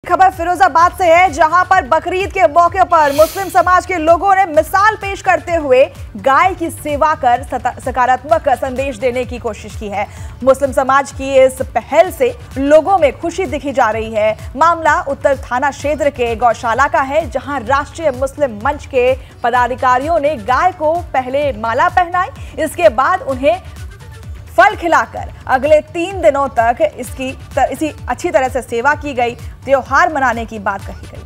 खबर फिरोजाबाद से है, जहां पर बकरीद के मौके पर मुस्लिम समाज के लोगों ने मिसाल पेश करते हुए गाय की सेवा कर सकारात्मक संदेश देने की कोशिश की है। मुस्लिम समाज की इस पहल से लोगों में खुशी दिखी जा रही है। मामला उत्तर थाना क्षेत्र के गौशाला का है, जहां राष्ट्रीय मुस्लिम मंच के पदाधिकारियों ने गाय को पहले माला पहनाई, इसके बाद उन्हें फल खिलाकर अगले 3 दिनों तक इसी अच्छी तरह से सेवा की गई। त्योहार मनाने की बात कही गई।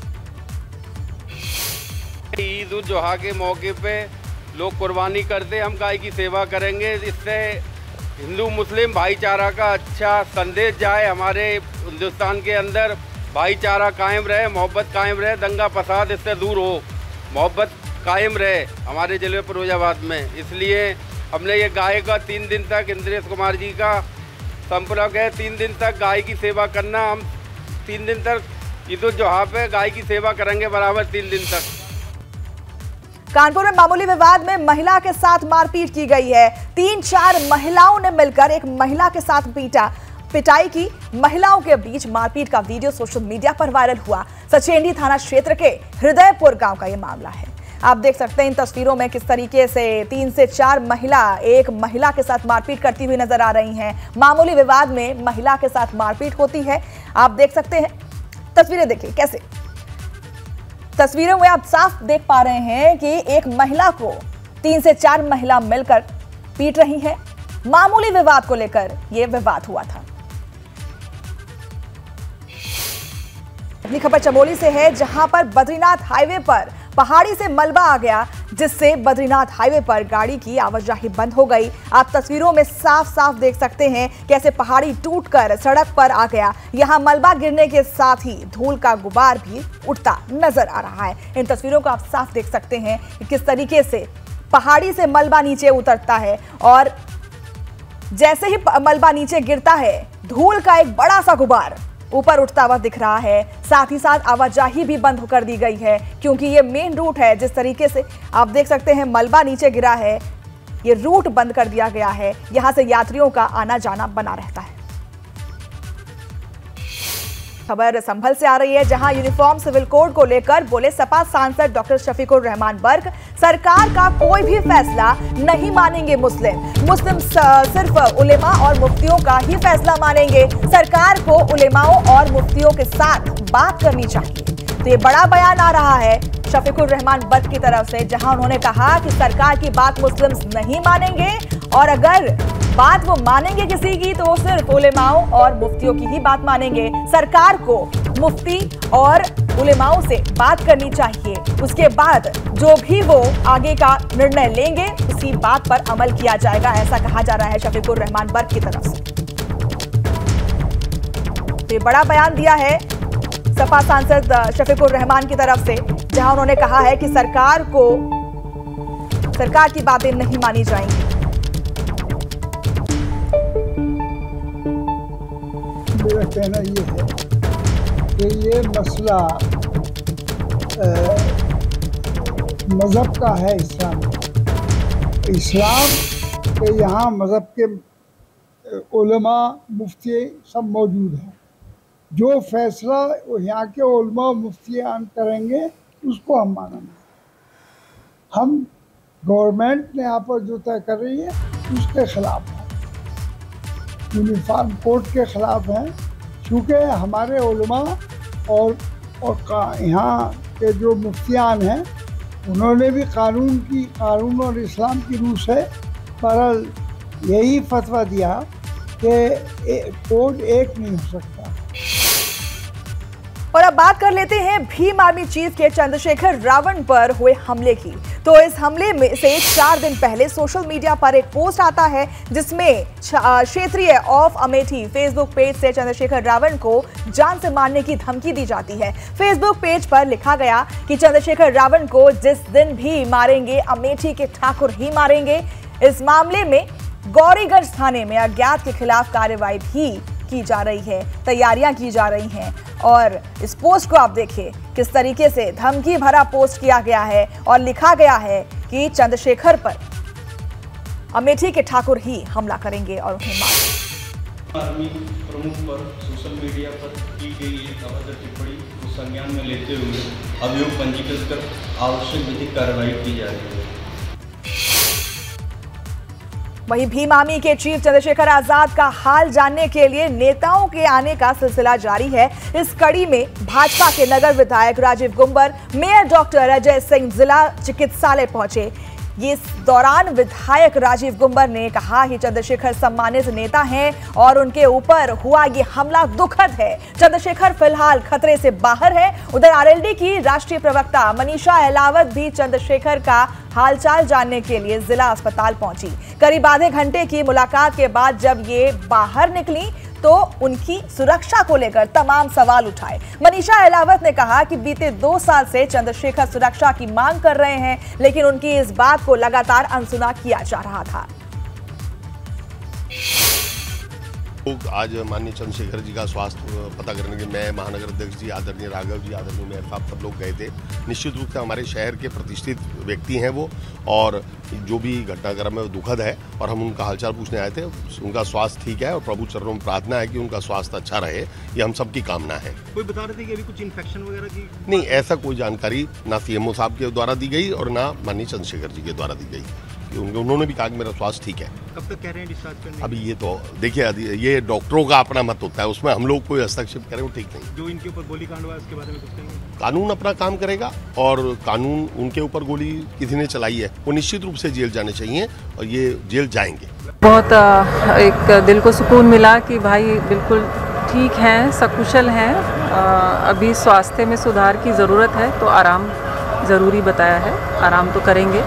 ईद उल जुहा के मौके पे लोग कुर्बानी करते, हम गाय की सेवा करेंगे। इससे हिंदू मुस्लिम भाईचारा का अच्छा संदेश जाए। हमारे हिंदुस्तान के अंदर भाईचारा कायम रहे, मोहब्बत कायम रहे, दंगा फसाद इससे दूर हो, मोहब्बत कायम रहे हमारे जिले फिरोजाबाद में। इसलिए हमने ये गाय का 3 दिन तक, इंद्रेश कुमार जी का संपर्क है, 3 दिन तक गाय की सेवा करना। हम 3 दिन तक ईद उल जुहा पे गाय की सेवा करेंगे बराबर 3 दिन तक। कानपुर में मामूली विवाद में महिला के साथ मारपीट की गई है। 3-4 महिलाओं ने मिलकर एक महिला के साथ पिटाई की। महिलाओं के बीच मारपीट का वीडियो सोशल मीडिया पर वायरल हुआ। सचेंडी थाना क्षेत्र के हृदयपुर गांव का यह मामला है। आप देख सकते हैं इन तस्वीरों में किस तरीके से 3 से 4 महिला एक महिला के साथ मारपीट करती हुई नजर आ रही हैं। मामूली विवाद में महिला के साथ मारपीट होती है। आप देख सकते हैं, तस्वीरें देखिए कैसे तस्वीरों में आप साफ देख पा रहे हैं कि एक महिला को 3 से 4 महिला मिलकर पीट रही है। मामूली विवाद को लेकर यह विवाद हुआ था। अगली खबर चमोली से है, जहां पर बद्रीनाथ हाईवे पर पहाड़ी से मलबा आ गया, जिससे बद्रीनाथ हाईवे पर गाड़ी की आवाजाही बंद हो गई। आप तस्वीरों में साफ साफ देख सकते हैं कैसे पहाड़ी टूटकर सड़क पर आ गया। यहां मलबा गिरने के साथ ही धूल का गुबार भी उठता नजर आ रहा है। इन तस्वीरों को आप साफ देख सकते हैं कि किस तरीके से पहाड़ी से मलबा नीचे उतरता है और जैसे ही मलबा नीचे गिरता है, धूल का एक बड़ा सा गुबार ऊपर उठता हुआ दिख रहा है। साथ ही साथ आवाजाही भी बंद कर दी गई है, क्योंकि ये मेन रूट है। जिस तरीके से आप देख सकते हैं मलबा नीचे गिरा है, ये रूट बंद कर दिया गया है। यहां से यात्रियों का आना जाना बना रहता है। खबर संभल से आ रही है, जहां यूनिफॉर्म सिविल कोड को लेकर बोले सपा सांसद डॉक्टर शफीकुर रहमान बर्क, सरकार का कोई भी फैसला नहीं मानेंगे मुस्लिम सिर्फ उलेमा और मुफ्तियों का ही फैसला मानेंगे। सरकार को उलेमाओं और मुफ्तियों के साथ बात करनी चाहिए। तो ये बड़ा बयान आ रहा है शफीकुर रहमान बर्क की तरफ से, जहां उन्होंने कहा कि सरकार की बात मुस्लिम्स नहीं मानेंगे और अगर बात वो मानेंगे किसी की तो वो सिर्फ उलेमाओं और मुफ्तियों की ही बात मानेंगे। सरकार को मुफ्ती और उलेमाओं से बात करनी चाहिए, उसके बाद जो भी वो आगे का निर्णय लेंगे उसी बात पर अमल किया जाएगा, ऐसा कहा जा रहा है शफीकुर रहमान बर्क की तरफ से। तो ये बड़ा बयान दिया है सपा सांसद शफीकुर रहमान की तरफ से, जहां उन्होंने कहा है कि सरकार की बातें नहीं मानी जाएंगी। मेरा कहना ये है कि ये मसला मज़हब का है। इस्लाम के यहाँ मज़हब के उलमा मुफ्ती सब मौजूद हैं। जो फैसला यहाँ के उलमा मुफ्तियान करेंगे उसको हम मानेंगे। हम गवर्नमेंट ने यहाँ पर जो तय कर रही है उसके खिलाफ है, यूनिफॉर्म कोड के खिलाफ हैं, क्योंकि हमारे उलमा और यहाँ के जो मुफ्तियान हैं उन्होंने भी कानून और इस्लाम की रूह से बहरहाल यही फतवा दिया कि कोड एक नहीं हो सकता। और अब बात कर लेते हैं भीम आर्मी चीफ के चंद्रशेखर रावण पर हुए हमले की। तो इस हमले में से 4 दिन पहले सोशल मीडिया पर एक पोस्ट आता है, जिसमें क्षेत्रीय ऑफ अमेठी फेसबुक पेज से चंद्रशेखर रावण को जान से मारने की धमकी दी जाती है। फेसबुक पेज पर लिखा गया कि चंद्रशेखर रावण को जिस दिन भी मारेंगे अमेठी के ठाकुर ही मारेंगे। इस मामले में गौरीगंज थाने में अज्ञात के खिलाफ कार्रवाई भी की जा रही है, तैयारियां की जा रही हैं। और इस पोस्ट को आप देखिए किस तरीके से धमकी भरा पोस्ट किया गया है और लिखा गया है कि चंद्रशेखर पर अमेठी के ठाकुर ही हमला करेंगे और उन्हें मारेंगे। आर्मी प्रमुख पर सोशल मीडिया पर की गई एक अभद्र टिप्पणी को संज्ञान में लेते हुए अभियोग पंजीकृत कर आवश्यक विधिक कार्रवाई की जा रही है। वहीं भीम आर्मी के चीफ चंद्रशेखर आजाद का हाल जानने के लिए नेताओं के आने का सिलसिला जारी है। इस कड़ी में भाजपा के नगर विधायक राजीव गुंबर, मेयर डॉक्टर अजय सिंह जिला चिकित्सालय पहुंचे। इस दौरान विधायक राजीव गुंबर ने कहा कि चंद्रशेखर सम्मानित नेता हैं और उनके ऊपर हुआ ये हमला दुखद है। चंद्रशेखर फिलहाल खतरे से बाहर है। उधर आरएलडी की राष्ट्रीय प्रवक्ता मनीषा अहलावत भी चंद्रशेखर का हालचाल जानने के लिए जिला अस्पताल पहुंची। करीब आधे घंटे की मुलाकात के बाद जब ये बाहर निकली तो उनकी सुरक्षा को लेकर तमाम सवाल उठाए। मनीषा अहलावत ने कहा कि बीते 2 साल से चंद्रशेखर सुरक्षा की मांग कर रहे हैं, लेकिन उनकी इस बात को लगातार अनसुना किया जा रहा था। आज माननीय चंद्रशेखर जी का स्वास्थ्य पता करने के मैं महानगर अध्यक्ष जी, आदरणीय राघव जी, आदरणीय मेयर साहब सब लोग गए थे। निश्चित रूप से हमारे शहर के प्रतिष्ठित व्यक्ति हैं वो, और जो भी घटनाक्रम है वो दुखद है और हम उनका हालचाल पूछने आए थे। उनका स्वास्थ्य ठीक है और प्रभु चरणों में प्रार्थना है कि उनका स्वास्थ्य अच्छा रहे, ये हम सबकी कामना है। कोई बता रहे थे कि अभी कुछ इन्फेक्शन वगैरह की? नहीं, ऐसा कोई जानकारी ना सीएमओ साहब के द्वारा दी गई और ना माननीय चंद्रशेखर जी के द्वारा दी गई। उन्होंने भी कहा कि मेरा स्वास्थ्य ठीक है। कब तक कह रहे हैं डिस्चार्ज करने? अभी ये तो देखिए, ये डॉक्टरों का अपना मत होता है, उसमें हम लोग कोई हस्तक्षेप करें वो ठीक नहीं। जो इनके ऊपर गोलीकांड हुआ उसके बारे में कुछ कहेंगे? कानून अपना काम करेगा और कानून, उनके ऊपर गोली किसी ने चलाई है वो निश्चित रूप से जेल जाने चाहिए और ये जेल जाएंगे। बहुत एक दिल को सुकून मिला कि भाई बिल्कुल ठीक हैं, सकुशल हैं। अभी स्वास्थ्य में सुधार की ज़रूरत है तो आराम ज़रूरी बताया है, आराम तो करेंगे।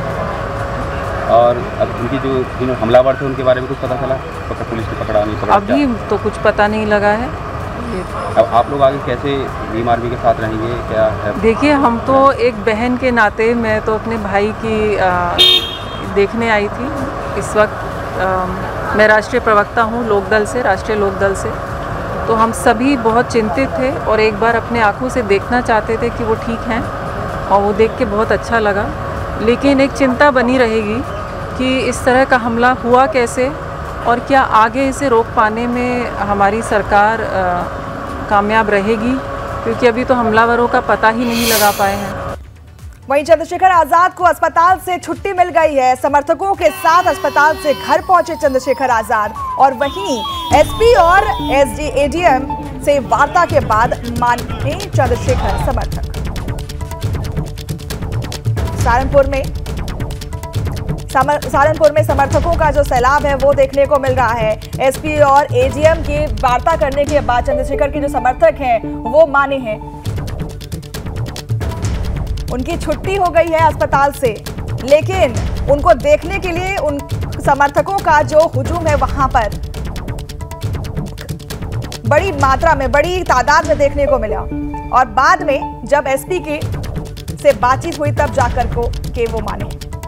और अब उनकी जो हमलावर थे उनके बारे में कुछ पता चला? तो पुलिस ने पकड़ा नहीं पकड़ा? अभी तो कुछ पता नहीं लगा है। अब आप लोग आगे कैसे भीम आर्मी के साथ रहेंगे, क्या है? देखिए, हम तो एक बहन के नाते मैं तो अपने भाई की देखने आई थी। इस वक्त मैं राष्ट्रीय प्रवक्ता हूँ लोकदल से, राष्ट्रीय लोकदल से, तो हम सभी बहुत चिंतित थे और एक बार अपने आँखों से देखना चाहते थे कि वो ठीक हैं, और वो देख के बहुत अच्छा लगा। लेकिन एक चिंता बनी रहेगी कि इस तरह का हमला हुआ कैसे और क्या आगे इसे रोक पाने में हमारी सरकार कामयाब रहेगी, क्योंकि अभी तो हमलावरों का पता ही नहीं लगा पाए हैं। वहीं चंद्रशेखर आजाद को अस्पताल से छुट्टी मिल गई है। समर्थकों के साथ अस्पताल से घर पहुंचे चंद्रशेखर आजाद, और वहीं एसपी और एसडीएडीएम से वार्ता के बाद माने चंद्रशेखर समर्थक। सहारनपुर में समर्थकों का जो सैलाब है वो देखने को मिल रहा है। एसपी और एडीएम की वार्ता करने के बाद चंद्रशेखर के जो समर्थक हैं वो माने हैं। उनकी छुट्टी हो गई है अस्पताल से, लेकिन उनको देखने के लिए उन समर्थकों का जो हुजूम है वहां पर बड़ी मात्रा में, बड़ी तादाद में देखने को मिला। और बाद में जब एसपी के से बातचीत हुई तब जाकर के वो माने।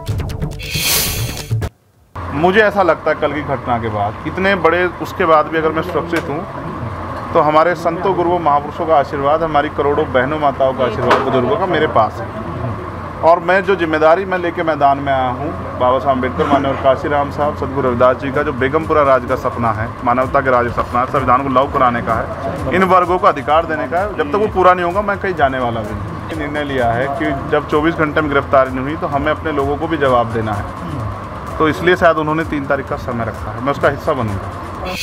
मुझे ऐसा लगता है कल की घटना के बाद, इतने बड़े उसके बाद भी अगर मैं सुरक्षित हूँ तो हमारे संतों गुरुओं महापुरुषों का आशीर्वाद, हमारी करोड़ों बहनों माताओं का आशीर्वाद, बुजुर्गों का मेरे पास है। और मैं जो जिम्मेदारी मैं लेके मैदान में आया हूँ, बाबा साहब अम्बेडकर, माननीय काशीराम साहब, सदगुरु रविदास जी का जो बेगमपुरा राज का सपना है, मानवता के राज का सपना है, संविधान को लागू कराने का है, इन वर्गों को अधिकार देने का है। जब तक वो पूरा नहीं होगा मैं कहीं जाने वाला भी नहीं। निर्णय लिया है कि जब 24 घंटे में गिरफ्तारी नहीं हुई तो हमें अपने लोगों को भी जवाब देना है, तो इसलिए शायद उन्होंने 3 तारीख का समय रखा है, मैं उसका हिस्सा बनूंगा।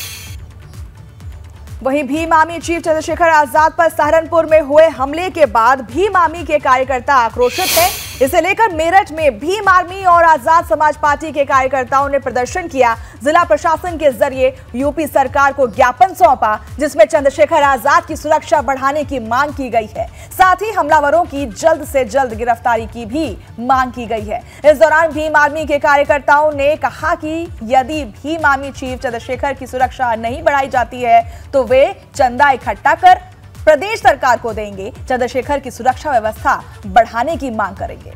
वहीं भीम आर्मी चीफ चंद्रशेखर आजाद पर सहारनपुर में हुए हमले के बाद भीम आर्मी के कार्यकर्ता आक्रोशित हैं। इसे लेकर मेरठ में भीम आर्मी और आजाद समाज पार्टी के कार्यकर्ताओं ने प्रदर्शन किया। जिला प्रशासन के जरिए यूपी सरकार को ज्ञापन सौंपा, जिसमें चंद्रशेखर आजाद की सुरक्षा बढ़ाने की मांग की गई है। साथ ही हमलावरों की जल्द से जल्द गिरफ्तारी की भी मांग की गई है। इस दौरान भीम आर्मी के कार्यकर्ताओं ने कहा कि यदि भीम आर्मी चीफ चंद्रशेखर की सुरक्षा नहीं बढ़ाई जाती है तो वे चंदा इकट्ठा कर प्रदेश सरकार को देंगे, चंद्रशेखर की सुरक्षा व्यवस्था बढ़ाने की मांग करेंगे।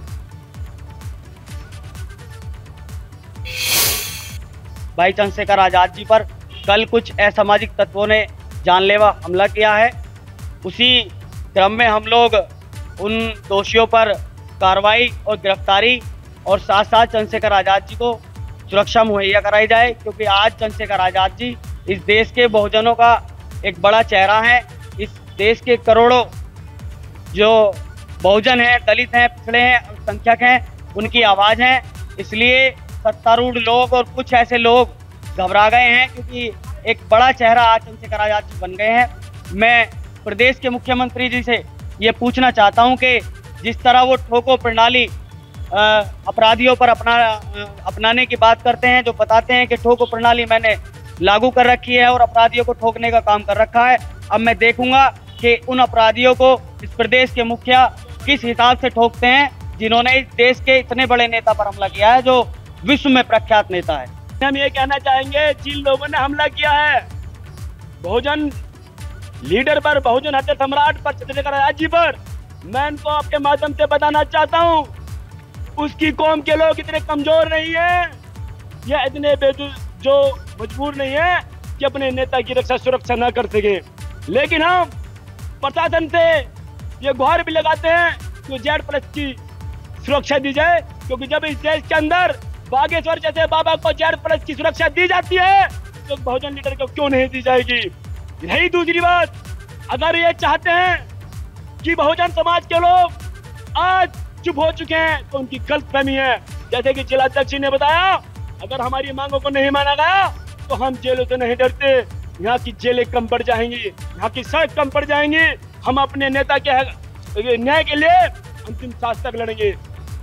भाई चंद्रशेखर आजाद जी पर कल कुछ असामाजिक तत्वों ने जानलेवा हमला किया है। उसी क्रम में हम लोग उन दोषियों पर कार्रवाई और गिरफ्तारी और साथ साथ चंद्रशेखर आजाद जी को सुरक्षा मुहैया कराई जाए, क्योंकि आज चंद्रशेखर आजाद जी इस देश के बहुजनों का एक बड़ा चेहरा हैं। इस देश के करोड़ों जो बहुजन हैं, दलित हैं, पिछड़े हैं, अल्पसंख्यक हैं, उनकी आवाज़ है। इसलिए सत्तारूढ़ लोग और कुछ ऐसे लोग घबरा गए हैं, क्योंकि एक बड़ा चेहरा आज चंद्रशेखर आजाद जी बन गए हैं। मैं प्रदेश के मुख्यमंत्री जी से ये पूछना चाहता हूँ कि जिस तरह वो ठोको प्रणाली अपराधियों पर अपनाने की बात करते हैं, जो बताते हैं कि ठोको प्रणाली मैंने लागू कर रखी है और अपराधियों को ठोकने का काम कर रखा है, अब मैं देखूंगा कि उन अपराधियों को इस प्रदेश के मुखिया किस हिसाब से ठोकते हैं, जिन्होंने इस देश के इतने बड़े नेता पर हमला किया है, जो विश्व में प्रख्यात नेता है। हम ये कहना चाहेंगे, जिन लोगों ने हमला किया है बहुजन लीडर पर, बहुजन हत्या सम्राट पर, चंद्रशेखर आजाद जी पर, मैं उनको आपके माध्यम से बताना चाहता हूँ, उसकी कौम के लोग इतने कमजोर नहीं है या इतने जो मजबूर नहीं है कि अपने नेता की रक्षा सुरक्षा न कर सके। लेकिन हम प्रशासन से ये गुहार भी लगाते हैं कि Z+ की सुरक्षा दी जाए, क्योंकि जब इस देश के अंदर बागेश्वर जैसे बाबा को Z+ की सुरक्षा दी जाती है तो बहुजन लीडर को क्यों नहीं दी जाएगी। यही दूसरी बात, अगर ये चाहते हैं कि बहुजन समाज के लोग आज चुप हो चुके हैं तो उनकी गलतफहमी है। जैसे कि जिलाध्यक्ष ने बताया, अगर हमारी मांगों को नहीं माना गया तो हम जेलों से नहीं डरते, यहाँ की जेलें कम पड़ जाएंगी, यहाँ की सड़क कम पड़ जाएंगी, हम अपने नेता के न्याय के लिए अंतिम सांस तक लड़ेंगे।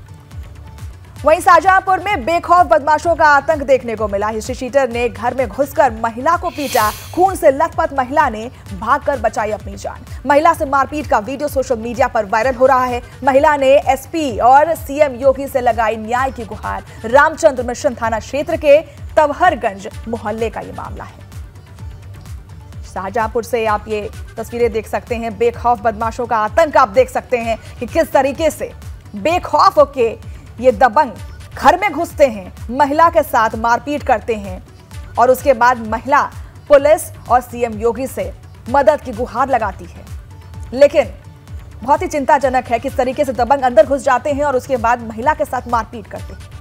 वहीं शाहजहांपुर में बेखौफ बदमाशों का आतंक देखने को मिला। हिस्ट्री शीटर ने घर में घुसकर महिला को पीटा, खून से लथपथ महिला ने भागकर बचाई अपनी जान। महिला से मारपीट का वीडियो सोशल मीडिया पर वायरल हो रहा है। महिला ने एसपी और सीएम योगी से लगाई न्याय की गुहार। रामचंद्र मिशन थाना क्षेत्र के तवहरगंज मोहल्ले का ये मामला है। शाहजहांपुर से आप ये तस्वीरें देख सकते हैं, बेखौफ बदमाशों का आतंक आप देख सकते हैं कि किस तरीके से बेखौफ होके ये दबंग घर में घुसते हैं, महिला के साथ मारपीट करते हैं और उसके बाद महिला पुलिस और सीएम योगी से मदद की गुहार लगाती है। लेकिन बहुत ही चिंताजनक है किस तरीके से दबंग अंदर घुस जाते हैं और उसके बाद महिला के साथ मारपीट करते हैं।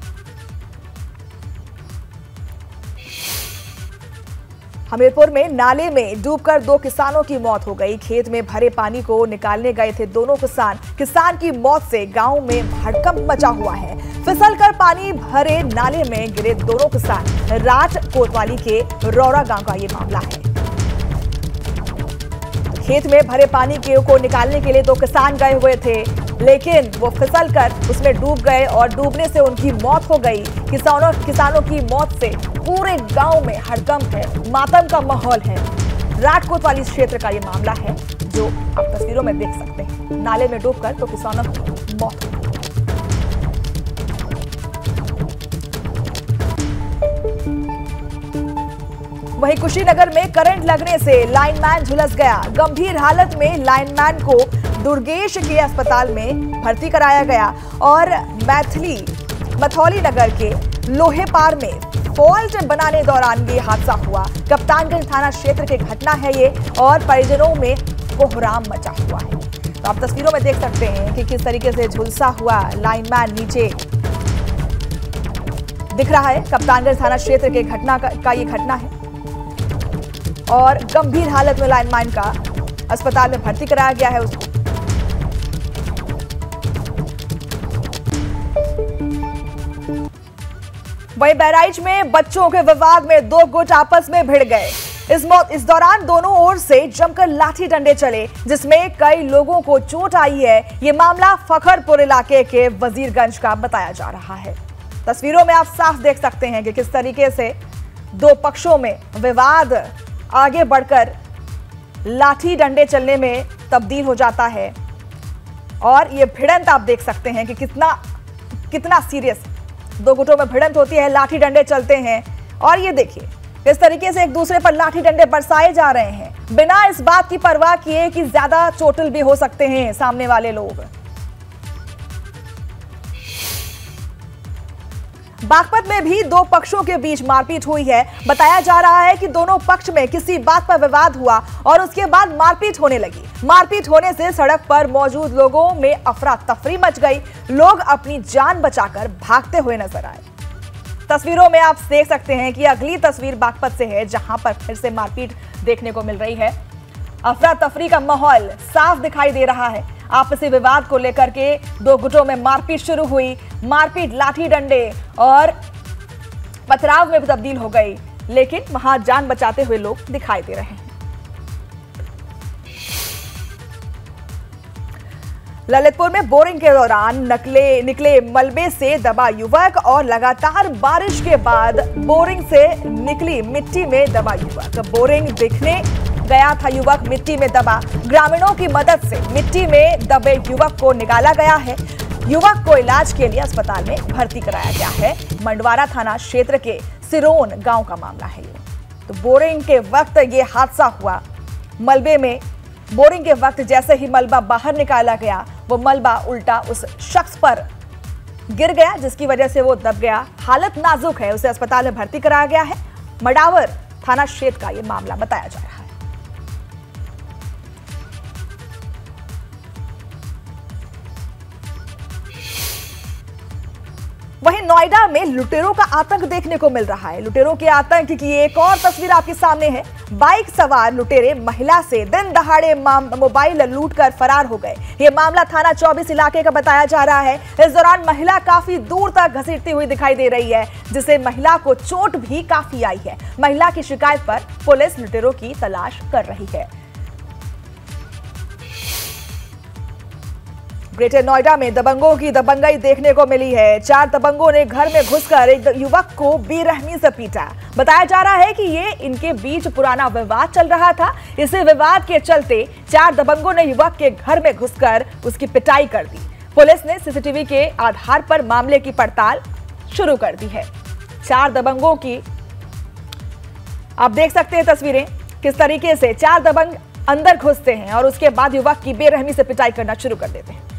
हमीरपुर में नाले में डूबकर 2 किसानों की मौत हो गई। खेत में भरे पानी को निकालने गए थे दोनों किसान की मौत से गांव में हड़कंप मचा हुआ है। फिसलकर पानी भरे नाले में गिरे दोनों किसान। राठ कोतवाली के रौरा गांव का ये मामला है। खेत में भरे पानी को निकालने के लिए 2 किसान गए हुए थे, लेकिन वो फिसलकर उसमें डूब गए और डूबने से उनकी मौत हो गई। किसानों की मौत से पूरे गांव में हड़कंप है, मातम का माहौल है। राठ कोतवाली क्षेत्र का ये मामला है जो आप तस्वीरों में देख सकते हैं। नाले में डूबकर 2 किसानों की मौत हो गई। वहीं कुशीनगर में करंट लगने से लाइनमैन झुलस गया। गंभीर हालत में लाइनमैन को दुर्गेश के अस्पताल में भर्ती कराया गया और मथौली नगर के लोहेपार में फॉल्ट बनाने दौरान ये हादसा हुआ। कप्तानगंज थाना क्षेत्र की घटना है ये और परिजनों में कोहराम मचा हुआ है। तो आप तस्वीरों में देख सकते हैं कि किस तरीके से झुलसा हुआ लाइनमैन नीचे दिख रहा है। कप्तानगंज थाना क्षेत्र के घटना का ये घटना है और गंभीर हालत में लाइनमैन का अस्पताल में भर्ती कराया गया है उसको। वहीं बहराइच में बच्चों के विवाद में 2 गुट आपस में भिड़ गए। इस दौरान दोनों ओर से जमकर लाठी डंडे चले, जिसमें कई लोगों को चोट आई है। ये मामला फखरपुर इलाके के वजीरगंज का बताया जा रहा है। तस्वीरों में आप साफ देख सकते हैं कि किस तरीके से 2 पक्षों में विवाद आगे बढ़कर लाठी डंडे चलने में तब्दील हो जाता है और ये भिड़ंत आप देख सकते हैं कि कितना सीरियस 2 गुटों में भिड़ंत होती है, लाठी डंडे चलते हैं और ये देखिए किस तरीके से एक दूसरे पर लाठी डंडे बरसाए जा रहे हैं बिना इस बात की परवाह किए कि ज्यादा चोटिल भी हो सकते हैं सामने वाले लोग। बागपत में भी 2 पक्षों के बीच मारपीट हुई है। बताया जा रहा है कि दोनों पक्ष में किसी बात पर विवाद हुआ और उसके बाद मारपीट होने लगी। मारपीट होने से सड़क पर मौजूद लोगों में अफरा तफरी मच गई। लोग अपनी जान बचाकर भागते हुए नजर आए। तस्वीरों में आप देख सकते हैं कि अगली तस्वीर बागपत से है, जहां पर फिर से मारपीट देखने को मिल रही है। अफरा तफरी का माहौल साफ दिखाई दे रहा है। आपसी विवाद को लेकर के दो गुटों में मारपीट शुरू हुई। मारपीट लाठी डंडे और पथराव में तब्दील हो गई, लेकिन वहां जान बचाते हुए लोग दिखाई दे रहे हैं। ललितपुर में बोरिंग के दौरान निकले मलबे से दबा युवक और लगातार बारिश के बाद बोरिंग से निकली मिट्टी में दबा युवक। बोरिंग दिखने गया था युवक, मिट्टी में दबा। ग्रामीणों की मदद से मिट्टी में दबे युवक को निकाला गया है। युवक को इलाज के लिए अस्पताल में भर्ती कराया गया है। मंडवारा थाना क्षेत्र के सिरोन गांव का मामला है ये। तो बोरिंग के वक्त ये हादसा हुआ। मलबे में बोरिंग के वक्त जैसे ही मलबा बाहर निकाला गया, वो मलबा उल्टा उस शख्स पर गिर गया, जिसकी वजह से वो दब गया। हालत नाजुक है, उसे अस्पताल में भर्ती कराया गया है। मडावर थाना क्षेत्र का ये मामला बताया जा रहा है। वहीं नोएडा में लुटेरों का आतंक देखने को मिल रहा है। लुटेरों के आतंक की एक और तस्वीर आपके सामने है। बाइक सवार लुटेरे महिला से दिन दहाड़े मोबाइल लूटकर फरार हो गए। ये मामला थाना 24 इलाके का बताया जा रहा है। इस दौरान महिला काफी दूर तक घसीटती हुई दिखाई दे रही है, जिससे महिला को चोट भी काफी आई है। महिला की शिकायत पर पुलिस लुटेरों की तलाश कर रही है। ग्रेटर नोएडा में दबंगों की दबंगई देखने को मिली है। 4 दबंगों ने घर में घुसकर एक युवक को बेरहमी से पीटा। बताया जा रहा है कि ये इनके बीच पुराना विवाद चल रहा था। इसी विवाद के चलते 4 दबंगों ने युवक के घर में घुसकर उसकी पिटाई कर दी। पुलिस ने सीसीटीवी के आधार पर मामले की पड़ताल शुरू कर दी है। 4 दबंगों की आप देख सकते हैं तस्वीरें, किस तरीके से 4 दबंग अंदर घुसते हैं और उसके बाद युवक की बेरहमी से पिटाई करना शुरू कर देते हैं।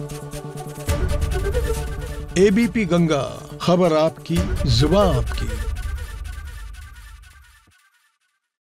एबीपी गंगा, खबर आपकी, जुबान आपकी।